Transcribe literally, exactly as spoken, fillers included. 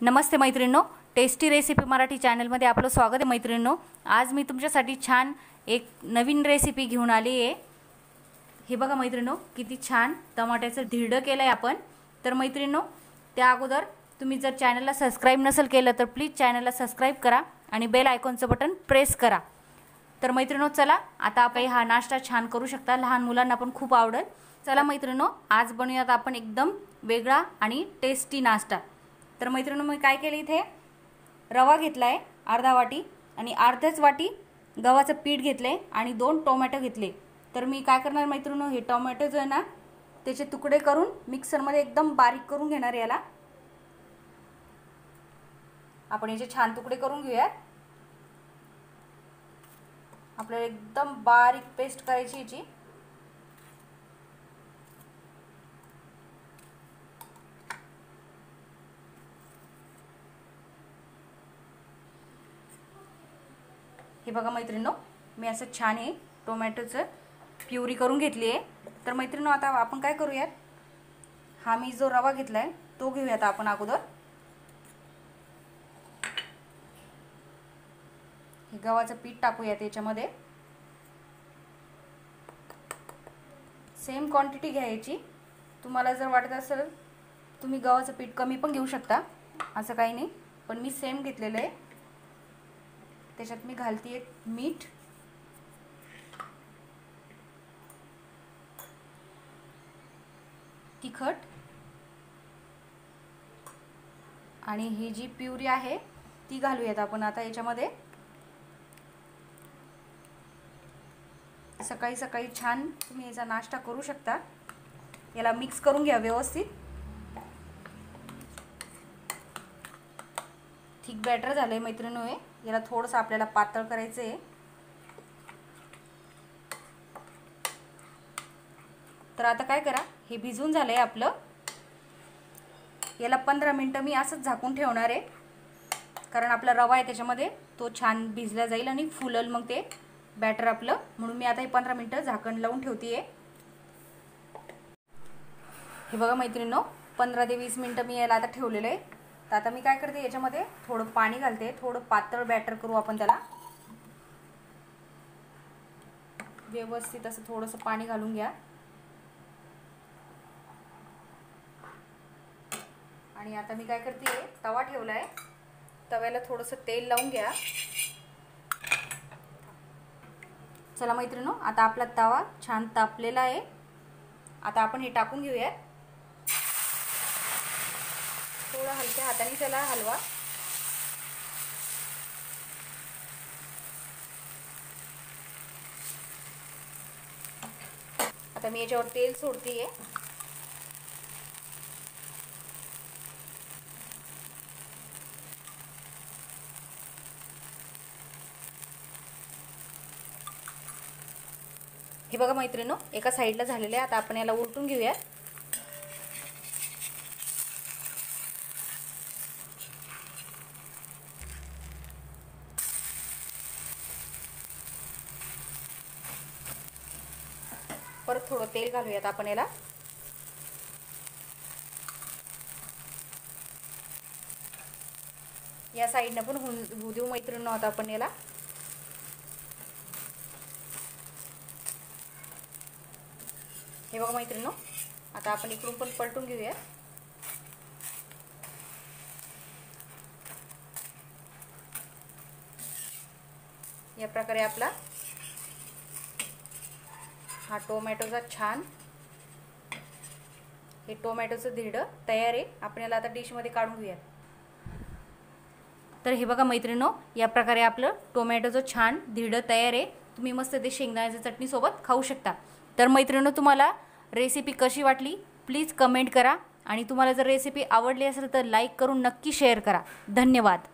नमस्ते मैत्रिणींनो, tasty recipe Marathi चॅनलमध्ये आपलं स्वागत आहे मैत्रिणींनो। आज मी तुमच्यासाठी छान एक नवीन रेसिपी घेऊन आली आहे। हे बघा मैत्रिणींनो, किती छान टमाट्याचं धिरडं केलंय आपण। तर मैत्रिणींनो, त्या अगोदर तुम्ही जर चॅनलला सबस्क्राइब नसेल केलं तर प्लीज चॅनलला सबस्क्राइब करा आणि बेल आयकॉनचं बटन प्रेस करा। तर मैत्रिणींनो, चला आता आपण हा नाश्ता छान करू शकता, लहान मुलांना पण खूप आवडेल। चला मैत्रिणींनो, आज बनवूयात आपण एकदम वेगळा आणि टेस्टी नाश्ता। तर मैत्रिणींनो, मी काय केले, इथे रवा घेतलाय अर्धा वाटी आणि अर्ध्याच वाटी गव्हाचं पीठ घेतले आणि दोन टोमॅटो घेतले। तर मी काय करणार मैत्रिणींनो, हे टोमॅटो जो आहे ना त्याचे तुकडे करून मिक्सर मध्ये एकदम बारीक करून घेणार। याला आपण याचे छान तुकडे करून घेऊया। आपल्याला एकदम बारीक पेस्ट करायची याची। हे बघा मैत्रिणींनो, मी असं छान आहे टोमॅटोचं प्युरी करून घेतली आहे। तर मैत्रिणींनो, आता आपण काय करूयात, हा मी जो रवा घेतलाय तो घेऊयात आपण अगोदर। हे गव्हाचं पीठ टाकूया त्याच्यामध्ये, सेम क्वांटिटी घ्यायची। तुम्हाला जर वाटत असेल तुम्ही गव्हाचं पीठ कमी पण घेऊ शकता, असं काही नाही, पण मी सेम घेतलेलं आहे। त्याच्यात मी घालते मीठ, तिखट आणि ही जी प्युरी आहे ती घालूयात आपण आता याच्यामध्ये। सकाळी सकाळी छान तुम्ही याचा नाश्ता करू शकता। याला मिक्स करून घ्या व्यवस्थित। ठीक बॅटर झालंय मैत्रिणींनो, हे याला थोडंसं आपल्याला पातळ करायचं आहे। तर आता काय करा, हे भिजून झालंय आपलं। याला पंधरा मिनिटं मी असंच झाकून ठेवणार आहे, कारण आपला रवा आहे त्याच्यामध्ये तो छान भिजला जाईल आणि फुलल मग ते बॅटर आपलं। म्हणून मी आता हे पंधरा मिनिटं झाकण लावून ठेवतेय। हे बघा मैत्रिणींनो, पंधरा ते वीस मिनिटं मी याला आता ठेवलेलं आहे। तर आता मी काय करते, याच्यामध्ये थोडं पाणी घालते, थोडं पातळ बॅटर करू आपण त्याला। व्यवस्थित असं थोडंसं पाणी घालून घ्या आणि आता मी काय करते, तवा ठेवलाय, तव्याला थोडंसं तेल लावून घ्या। चला मैत्रिणींनो, आता आपला तवा छान तापलेला आहे। आता आपण हे टाकून घेऊया। थोडा हलक्या हाताने त्याला हलवा। आता मी याच्यावर तेल सोडतेय। हे बघा मैत्रिणींनो, एका साईडला झालेले आहे। आता आपण याला उलटून घेऊया। परत थोडं तेल घालूयात आपण याला। या साईडने पण होऊ देऊ मैत्रिणींनो आता आपण याला। हे बघा मैत्रिणींनो, आता आपण इकडून पण पलटून घेऊया। या प्रकारे आपला हा टोमॅटोचा छान हे टोमॅटोचं धिरडं तयार आहे। आपण याला आता डिश मध्ये काढून घेऊया। तर हे बघा मैत्रिणींनो, या प्रकारे आपलं टोमॅटोचं छान धिरडं तयार आहे। तुम्ही मस्त ते शेंगदाण्याच्या चटणी सोबत खाऊ शकता। तर मैत्रिणींनो, तुम्हाला रेसिपी कशी वाटली प्लीज कमेंट करा आणि तुम्हाला जर रेसिपी आवडली असेल तर लाईक करून नक्की शेअर करा। धन्यवाद।